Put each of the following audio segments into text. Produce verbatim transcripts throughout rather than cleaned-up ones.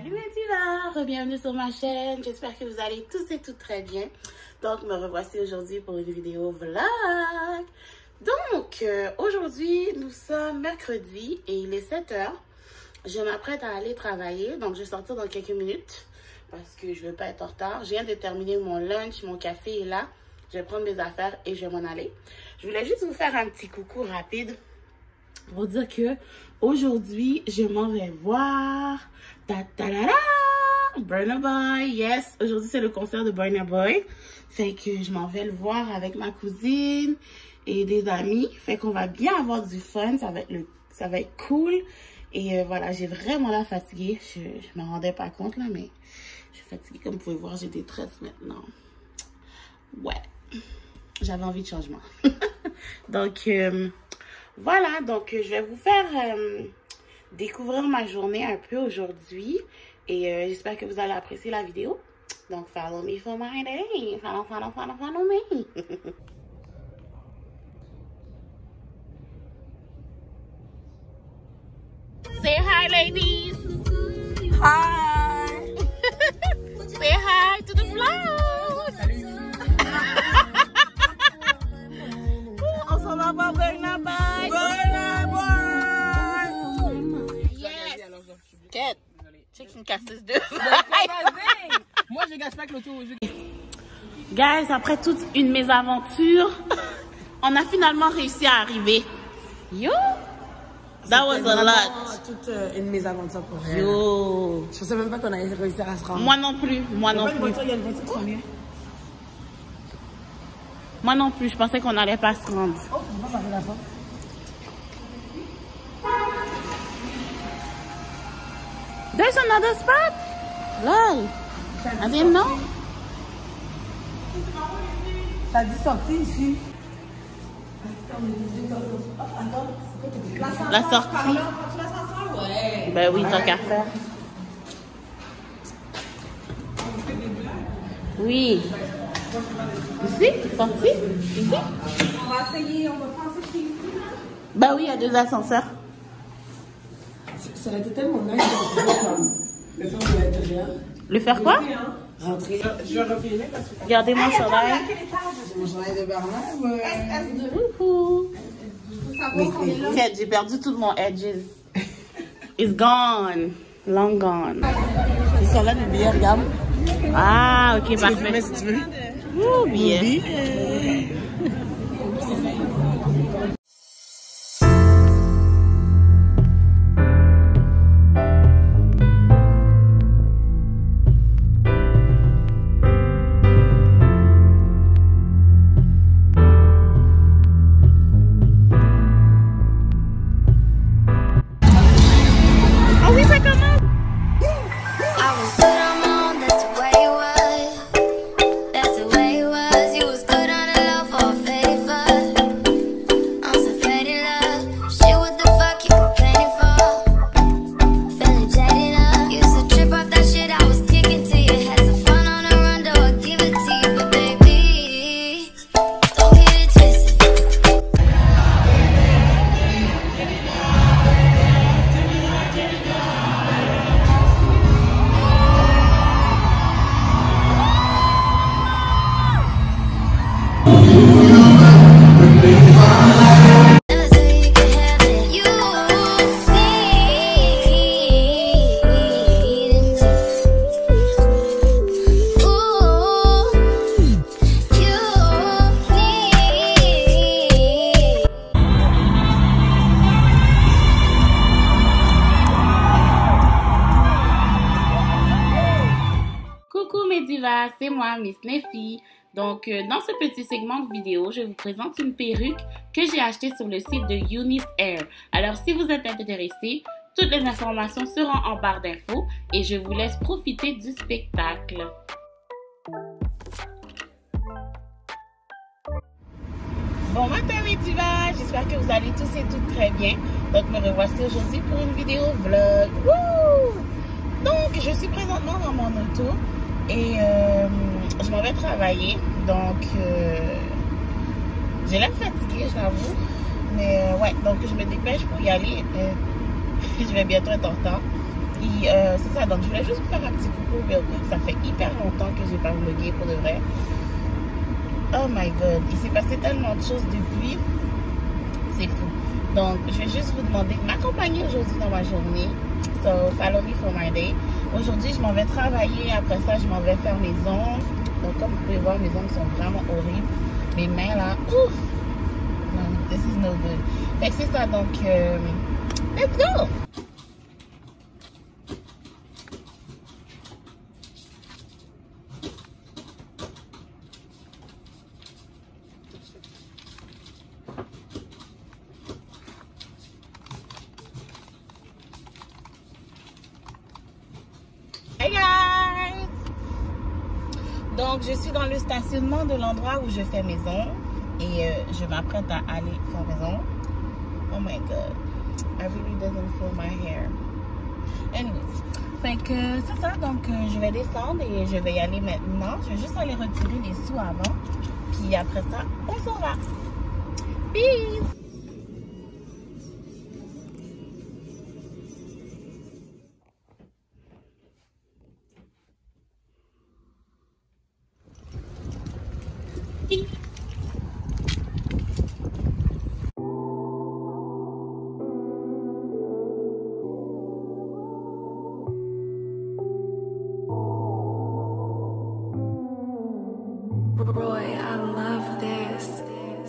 Salut mes divas, bienvenue sur ma chaîne, j'espère que vous allez tous et toutes très bien. Donc me revoici aujourd'hui pour une vidéo vlog. Donc euh, aujourd'hui nous sommes mercredi et il est sept heures. Je m'apprête à aller travailler, donc je vais sortir dans quelques minutes parce que je ne veux pas être en retard. Je viens de terminer mon lunch, mon café est là. Je vais prendre mes affaires et je vais m'en aller. Je voulais juste vous faire un petit coucou rapide pour vous dire que aujourd'hui, je m'en vais voir ta ta la la Burna Boy. Yes, aujourd'hui c'est le concert de Burna Boy. Fait que je m'en vais le voir avec ma cousine et des amis. Fait qu'on va bien avoir du fun, ça va être le, ça va être cool. Et euh, voilà, j'ai vraiment l'air fatiguée. Je, je me rendais pas compte là, mais je suis fatiguée. Comme vous pouvez voir, j'ai des tresses maintenant. Ouais, j'avais envie de changement. Donc euh, voilà, donc je vais vous faire euh, découvrir ma journée un peu aujourd'hui. Et euh, j'espère que vous allez apprécier la vidéo. Donc follow me for my day. Follow, follow, follow, follow me. Say hi, ladies. Hi. Say hi to the vlog. On s'en va voir Burna Boy. Burna Boy. Yes. Quête. Tu sais que c'est une casseuse de Moi, je gâche pas que l'auto. Je... Guys, après toute une mésaventure, on a finalement réussi à arriver. Yo. That was a lot. Toute euh, une mésaventure pour elle. Yo. Je pensais même pas qu'on allait réussir à se rendre. Moi non plus. Moi non plus. Il y a une voiture qui s'en vient. Moi non plus. Je pensais qu'on n'allait pas se rendre. Oh, on va passer la porte. There's another spot. Lol. I didn't know. T'as dit sortir ici. La sortie. Ouais. Ben oui, tant qu'à faire. Oui. Ici? Sortie? Ici? On va essayer, on va penser ici. Ben oui, il y a deux ascenseurs. Ça aurait été tellement nice de comme le faire de l'intérieur. Le faire quoi? Rentrer. Je vais refiler parce que. Regardez mon chandail. J'ai mon chandail de Bernard. Ouais. Wouhou. J'ai perdu tout mon edges. It's gone. Long gone. Ils sont là, les billets, regarde. Ah, ok, Tu peux parfait. filmer si tu veux. Ouh, bien. C'est moi, Miss Neffy. Donc, euh, dans ce petit segment de vidéo, je vous présente une perruque que j'ai achetée sur le site de Eunice Hair. Alors, si vous êtes intéressé, toutes les informations seront en barre d'infos et je vous laisse profiter du spectacle. Bon matin mes divas, j'espère que vous allez tous et toutes très bien. Donc, me revoici aujourd'hui pour une vidéo vlog. Woo! Donc, je suis présentement dans mon auto. Et euh, je m'en vais travailler, donc euh, j'ai l'air fatiguée, je l'avoue. Mais euh, ouais, donc je me dépêche pour y aller. Euh, je vais bientôt être en retard. Puis euh, c'est ça, donc je voulais juste vous faire un petit coucou real quick. Ça fait hyper longtemps que j'ai pas vlogué pour de vrai. Oh my god, il s'est passé tellement de choses depuis. C'est fou. Donc je vais juste vous demander de m'accompagner aujourd'hui dans ma journée. So follow me for my day. Aujourd'hui je m'en vais travailler, après ça je m'en vais faire mes ongles. Donc comme vous pouvez voir, mes ongles sont vraiment horribles. Mes mains là, ouf! No, this is no good. Fait que c'est ça, donc euh, let's go! Hey guys! Donc je suis dans le stationnement de l'endroit où je fais mes ongles et euh, je m'apprête à aller faire mes ongles. Oh my god, I really doesn't feel my hair. Anyways, fait que c'est ça, donc euh, je vais descendre et je vais y aller maintenant. Je vais juste aller retirer les sous avant, puis après ça, on s'en va. Peace! Roy, I love this.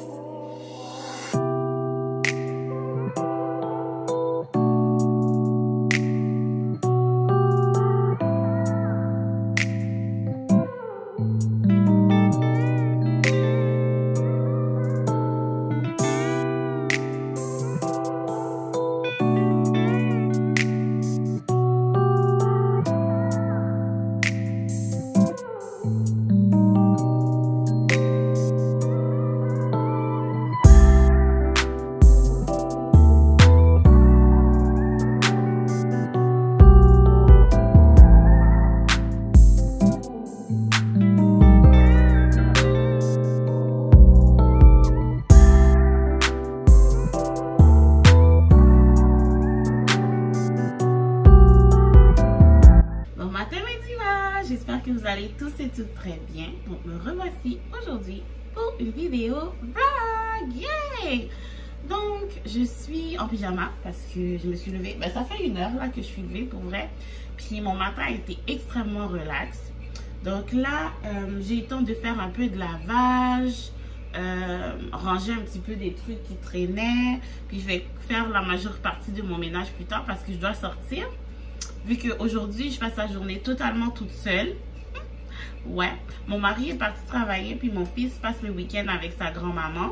J'espère que vous allez tous et toutes très bien. Donc me revoici aujourd'hui pour une vidéo vlog. Yay! Donc je suis en pyjama parce que je me suis levée. Ben, ça fait une heure là que je suis levée pour vrai. Puis mon matin a été extrêmement relax. Donc là, euh, j'ai eu le temps de faire un peu de lavage, euh, ranger un petit peu des trucs qui traînaient. Puis je vais faire la majeure partie de mon ménage plus tard parce que je dois sortir. Vu qu'aujourd'hui, je passe la journée totalement toute seule. Ouais, mon mari est parti travailler, puis mon fils passe le week-end avec sa grand-maman.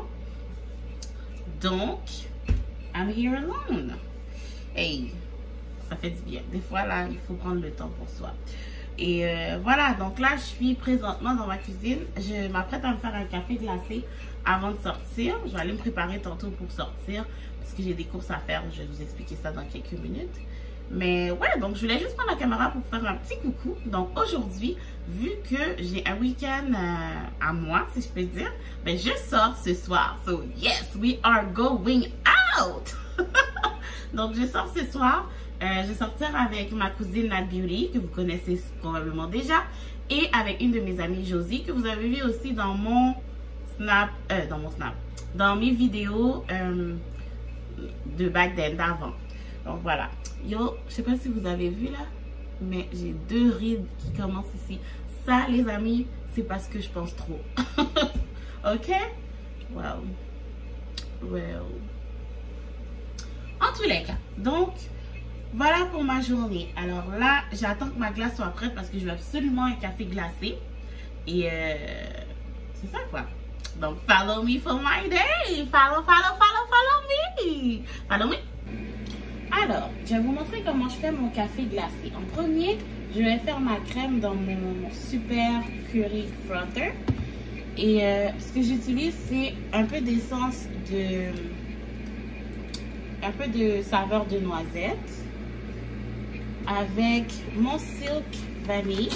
Donc, I'm here alone. Hey, ça fait du bien. Des fois, là, il faut prendre le temps pour soi. Et euh, voilà, donc là, je suis présentement dans ma cuisine. Je m'apprête à me faire un café glacé avant de sortir. Je vais aller me préparer tantôt pour sortir, parce que j'ai des courses à faire. Je vais vous expliquer ça dans quelques minutes. Mais ouais, donc je voulais juste prendre la caméra pour faire un petit coucou. Donc aujourd'hui, vu que j'ai un week-end euh, à moi, si je peux dire, ben je sors ce soir. So yes, we are going out. Donc je sors ce soir. Euh, je vais sortir avec ma cousine Nat Beauty, que vous connaissez probablement déjà, et avec une de mes amies, Josie, que vous avez vu aussi dans mon snap, euh, dans mon snap, dans mes vidéos euh, de back then, d'avant. Donc voilà. Yo, je sais pas si vous avez vu là, mais j'ai deux rides qui commencent ici. Ça, les amis, c'est parce que je pense trop. Ok? Well. Well. En tous les cas, donc, voilà pour ma journée. Alors là, j'attends que ma glace soit prête parce que je veux absolument un café glacé. Et euh, c'est ça quoi. Donc, follow me for my day. Follow, follow, follow, follow me. Follow me. Alors, je vais vous montrer comment je fais mon café glacé. En premier, je vais faire ma crème dans mon super curry frother. Et euh, ce que j'utilise, c'est un peu d'essence de... un peu de saveur de noisette. Avec mon silk vanille.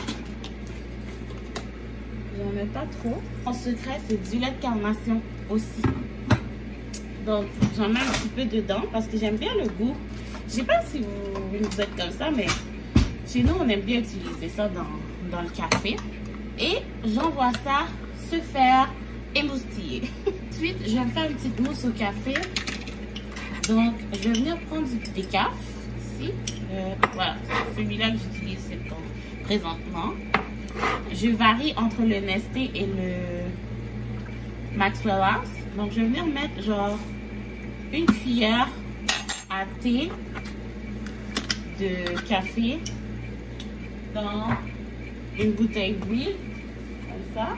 J'en mets pas trop. Mon secret, c'est du lait de carnation aussi. Donc, j'en mets un petit peu dedans parce que j'aime bien le goût Je sais pas si vous, vous êtes comme ça, mais chez nous, on aime bien utiliser ça dans, dans le café. Et j'envoie ça se faire émoustiller. Ensuite, je vais me faire une petite mousse au café. Donc, je vais venir prendre du décaf ici. Euh, voilà, celui-là que j'utilise présentement. Je varie entre le Nesté et le Maxwell House. Donc, je vais venir mettre genre une cuillère à thé de café dans une bouteille d'huile, comme ça.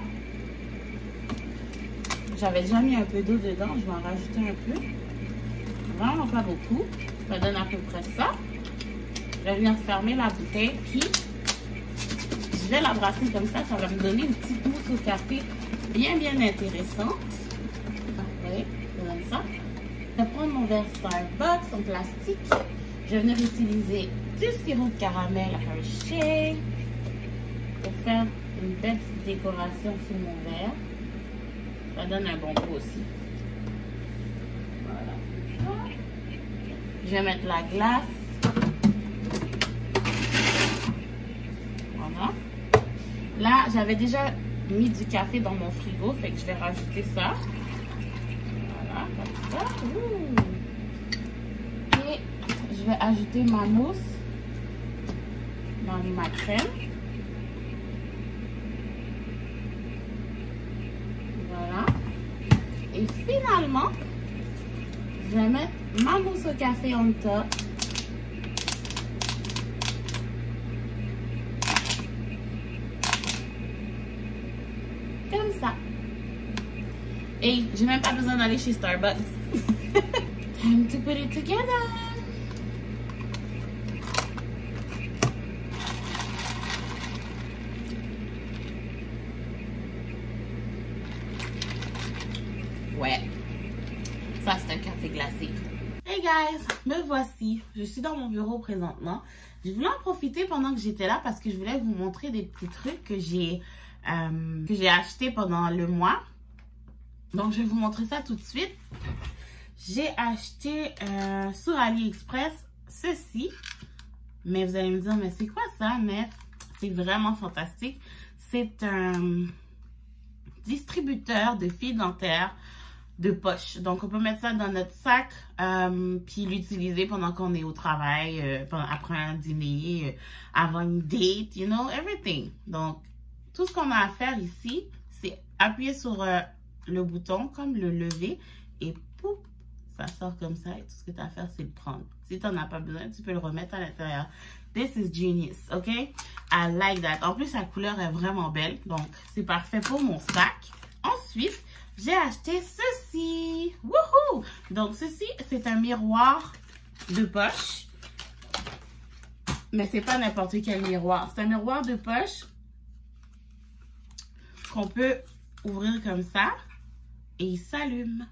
J'avais déjà mis un peu d'eau dedans, je vais en rajouter un peu. Vraiment pas beaucoup. Ça donne à peu près ça. Je vais venir fermer la bouteille, puis je vais la brasser comme ça. Ça va me donner une petite mousse au café bien, bien intéressante. Parfait, comme ça. Je vais prendre mon verre Starbucks en plastique. Je vais venir utiliser du sirop de caramel Hershey pour faire une belle petite décoration sur mon verre. Ça donne un bon goût aussi. Voilà. Je vais mettre la glace. Voilà. Là, j'avais déjà mis du café dans mon frigo, fait que je vais rajouter ça. Voilà, comme ça. Ouh. Et je vais ajouter ma mousse dans ma crème. Voilà. Et finalement, je vais mettre ma mousse au café en top. Comme ça. Et j'ai même pas besoin d'aller chez Starbucks. Time to put it together. Ouais. Ça, c'est un café glacé. Hey guys, me voici. Je suis dans mon bureau présentement. Je voulais en profiter pendant que j'étais là parce que je voulais vous montrer des petits trucs que j'ai euh, que j'ai acheté pendant le mois. Donc, je vais vous montrer ça tout de suite. J'ai acheté euh, sur AliExpress ceci. Mais vous allez me dire, mais c'est quoi ça, Nef? C'est vraiment fantastique. C'est un distributeur de fils dentaires de poche. Donc, on peut mettre ça dans notre sac euh, puis l'utiliser pendant qu'on est au travail, euh, pendant, après un dîner, euh, avant une date, you know, everything. Donc, tout ce qu'on a à faire ici, c'est appuyer sur euh, le bouton, comme le lever, et pouf, ça sort comme ça. Et tout ce que tu as à faire, c'est le prendre. Si tu n'en as pas besoin, tu peux le remettre à l'intérieur. This is genius, ok? I like that. En plus, la couleur est vraiment belle. Donc, c'est parfait pour mon sac. Ensuite, j'ai acheté ceci. Wouhou! Donc, ceci, c'est un miroir de poche. Mais c'est pas n'importe quel miroir. C'est un miroir de poche qu'on peut ouvrir comme ça et il s'allume.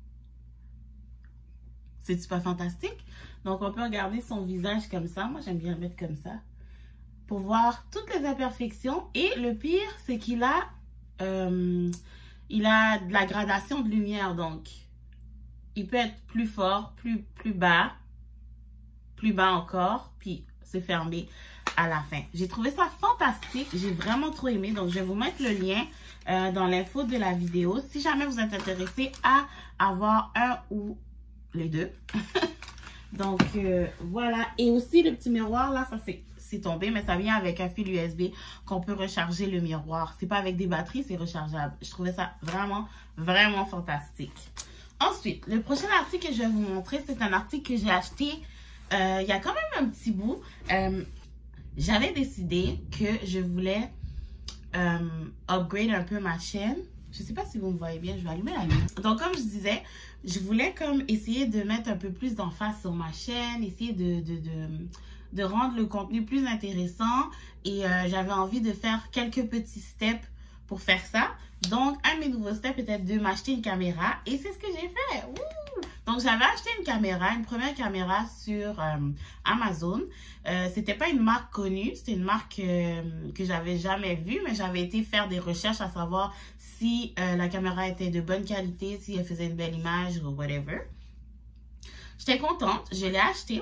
C'est-tu pas fantastique? Donc, on peut regarder son visage comme ça. Moi, j'aime bien le mettre comme ça pour voir toutes les imperfections. Et le pire, c'est qu'il a... Euh, il a de la gradation de lumière, donc il peut être plus fort, plus, plus bas, plus bas encore, puis se fermer à la fin. J'ai trouvé ça fantastique, j'ai vraiment trop aimé, donc je vais vous mettre le lien euh, dans l'info de la vidéo. Si jamais vous êtes intéressé à avoir un ou les deux. Donc euh, voilà, et aussi le petit miroir là, ça c'est... c'est tombé, mais ça vient avec un fil U S B qu'on peut recharger le miroir. C'est pas avec des batteries, c'est rechargeable. Je trouvais ça vraiment, vraiment fantastique. Ensuite, le prochain article que je vais vous montrer, c'est un article que j'ai acheté euh, il y a quand même un petit bout. Euh, J'avais décidé que je voulais euh, upgrade un peu ma chaîne. Je sais pas si vous me voyez bien, je vais allumer la lumière. Donc, comme je disais, je voulais comme essayer de mettre un peu plus d'emphase sur ma chaîne, essayer de... de, de de rendre le contenu plus intéressant et euh, j'avais envie de faire quelques petits steps pour faire ça. Donc, un de mes nouveaux steps était de m'acheter une caméra et c'est ce que j'ai fait. Ouh! Donc, j'avais acheté une caméra, une première caméra sur euh, Amazon. Euh, c'était pas une marque connue, c'était une marque euh, que j'avais jamais vue, mais j'avais été faire des recherches à savoir si euh, la caméra était de bonne qualité, si elle faisait une belle image ou whatever. J'étais contente, je l'ai achetée.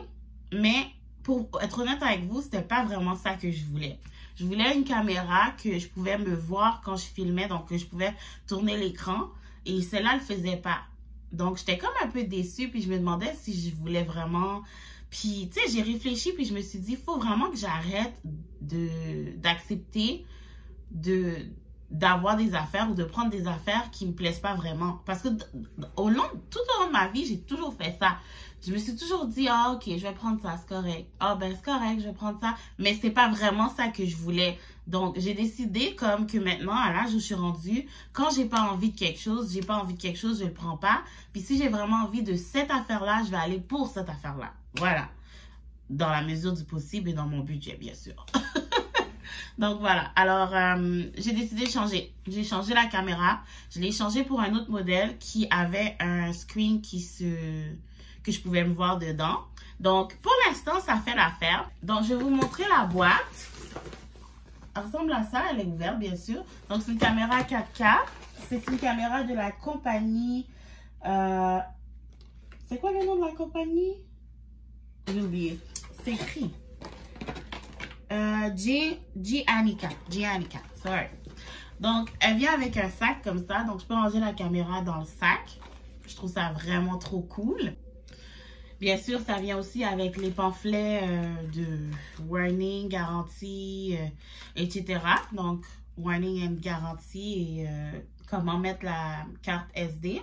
Mais pour être honnête avec vous, c'était pas vraiment ça que je voulais. Je voulais une caméra que je pouvais me voir quand je filmais, donc que je pouvais tourner l'écran. Et celle-là, elle le faisait pas. Donc, j'étais comme un peu déçue, puis je me demandais si je voulais vraiment... Puis, tu sais, j'ai réfléchi, puis je me suis dit, il faut vraiment que j'arrête de d'accepter de d'avoir des affaires ou de prendre des affaires qui me plaisent pas vraiment. Parce que au long, tout au long de ma vie, j'ai toujours fait ça. Je me suis toujours dit, ah, ok, je vais prendre ça, c'est correct. Ah, ben, c'est correct, je vais prendre ça. Mais c'est pas vraiment ça que je voulais. Donc, j'ai décidé comme que maintenant, à l'âge où je suis rendue, quand j'ai pas envie de quelque chose, j'ai pas envie de quelque chose, je le prends pas. Puis si j'ai vraiment envie de cette affaire-là, je vais aller pour cette affaire-là. Voilà. Dans la mesure du possible et dans mon budget, bien sûr. Donc, voilà. Alors, euh, j'ai décidé de changer. J'ai changé la caméra. Je l'ai changé pour un autre modèle qui avait un screen qui se... que je pouvais me voir dedans. Donc, pour l'instant, ça fait l'affaire. Donc, je vais vous montrer la boîte. Elle ressemble à ça. Elle est ouverte, bien sûr. Donc, c'est une caméra quatre K. C'est une caméra de la compagnie... Euh... C'est quoi le nom de la compagnie? J'ai oublié. C'est écrit. Euh, G, Giannica. Giannica, sorry. Donc, elle vient avec un sac comme ça. Donc, je peux ranger la caméra dans le sac. Je trouve ça vraiment trop cool. Bien sûr, ça vient aussi avec les pamphlets euh, de warning, garantie, euh, et cetera. Donc, warning and garantie et euh, comment mettre la carte S D.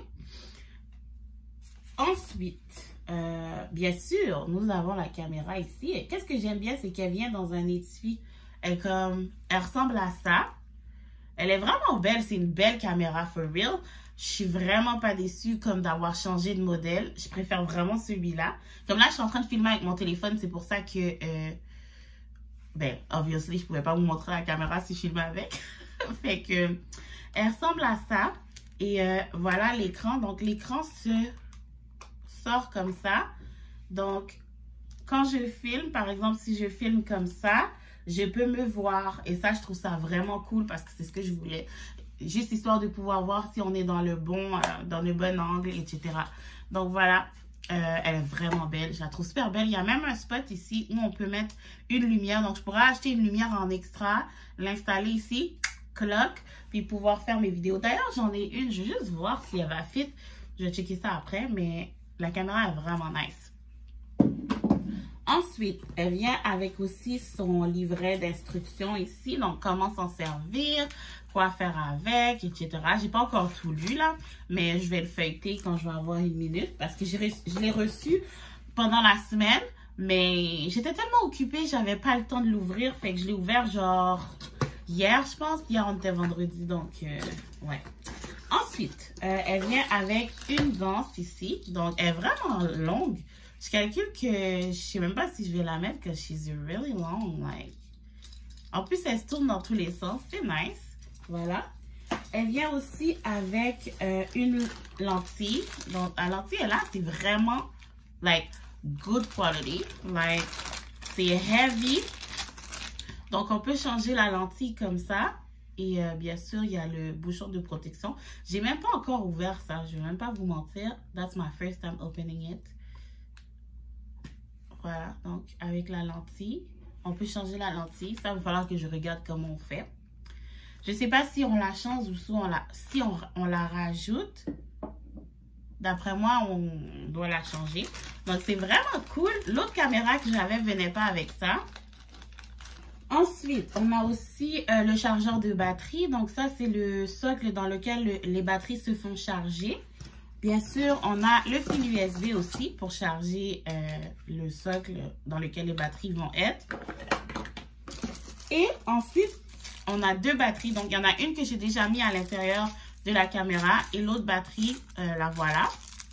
Ensuite, euh, bien sûr, nous avons la caméra ici. Et qu'est-ce que j'aime bien, c'est qu'elle vient dans un étui. Elle, comme, elle ressemble à ça. Elle est vraiment belle. C'est une belle caméra, for real. Je suis vraiment pas déçue comme d'avoir changé de modèle. Je préfère vraiment celui-là. Comme là, je suis en train de filmer avec mon téléphone. C'est pour ça que, euh, ben, obviously, je pouvais pas vous montrer la caméra si je filmais avec. Fait que, elle ressemble à ça. Et euh, voilà l'écran. Donc, l'écran se... sort comme ça. Donc, quand je filme, par exemple, si je filme comme ça, je peux me voir. Et ça, je trouve ça vraiment cool parce que c'est ce que je voulais. Juste histoire de pouvoir voir si on est dans le bon, euh, dans le bon angle, et cetera. Donc, voilà. Euh, elle est vraiment belle. Je la trouve super belle. Il y a même un spot ici où on peut mettre une lumière. Donc, je pourrais acheter une lumière en extra, l'installer ici, clock, puis pouvoir faire mes vidéos. D'ailleurs, j'en ai une. Je vais juste voir si elle va fit. Je vais checker ça après, mais... la caméra est vraiment nice. Ensuite, elle vient avec aussi son livret d'instructions ici. Donc, comment s'en servir, quoi faire avec, et cetera. J'ai pas encore tout lu là, mais je vais le feuilleter quand je vais avoir une minute parce que je l'ai reçu pendant la semaine. Mais j'étais tellement occupée, j'avais pas le temps de l'ouvrir. Fait que je l'ai ouvert genre hier, je pense. Hier, on était vendredi, donc euh, ouais. Ensuite, euh, elle vient avec une ganse ici. Donc, elle est vraiment longue. Je calcule que je sais même pas si je vais la mettre parce que she's really long. Like. En plus, elle se tourne dans tous les sens. C'est nice. Voilà. Elle vient aussi avec euh, une lentille. Donc, la lentille est là. C'est vraiment, like, good quality. Like, c'est heavy. Donc, on peut changer la lentille comme ça. Et euh, bien sûr, il y a le bouchon de protection. J'ai même pas encore ouvert ça. Je vais même pas vous mentir. That's my first time opening it. Voilà. Donc, avec la lentille. On peut changer la lentille. Ça, il va falloir que je regarde comment on fait. Je sais pas si on la change ou si on la, si on, on la rajoute. D'après moi, on doit la changer. Donc, c'est vraiment cool. L'autre caméra que j'avais venait pas avec ça. Ensuite, on a aussi euh, le chargeur de batterie. Donc ça, c'est le socle dans lequel le, les batteries se font charger. Bien sûr, on a le fil U S B aussi pour charger euh, le socle dans lequel les batteries vont être. Et ensuite, on a deux batteries. Donc, il y en a une que j'ai déjà mis à l'intérieur de la caméra et l'autre batterie, euh, la voilà.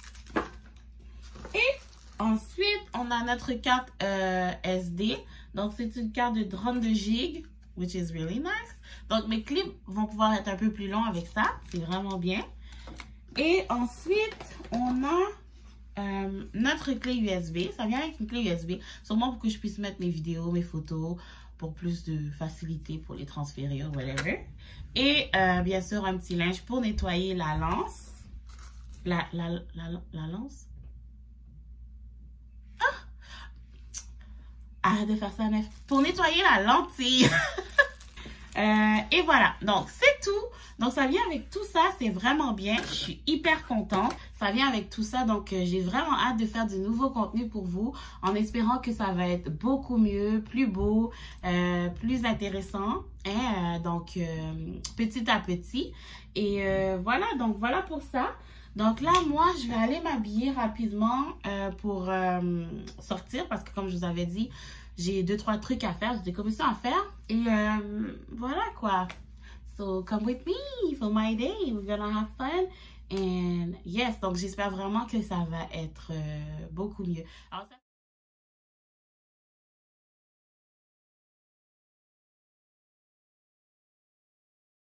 Et ensuite, on a notre carte euh, S D. Donc, c'est une carte de trente-deux gigs, which is really nice. Donc, mes clips vont pouvoir être un peu plus longs avec ça. C'est vraiment bien. Et ensuite, on a euh, notre clé U S B. Ça vient avec une clé U S B. Sûrement pour que je puisse mettre mes vidéos, mes photos, pour plus de facilité pour les transférer ou whatever. Et euh, bien sûr, un petit linge pour nettoyer la lance. La, la, la, la lance. Arrête de faire ça, Nef. Pour nettoyer la lentille. euh, et voilà. Donc, c'est tout. Donc, ça vient avec tout ça. C'est vraiment bien. Je suis hyper contente. Ça vient avec tout ça. Donc, euh, j'ai vraiment hâte de faire du nouveau contenu pour vous. En espérant que ça va être beaucoup mieux, plus beau, euh, plus intéressant. Et, euh, donc, euh, petit à petit. Et euh, voilà. Donc, voilà pour ça. Donc là, moi, je vais aller m'habiller rapidement euh, pour euh, sortir parce que comme je vous avais dit, j'ai deux, trois trucs à faire, j'ai des commissions à faire. Et euh, voilà quoi. So, come with me for my day. We're gonna have fun. And yes, donc j'espère vraiment que ça va être euh, beaucoup mieux. Alors, ça...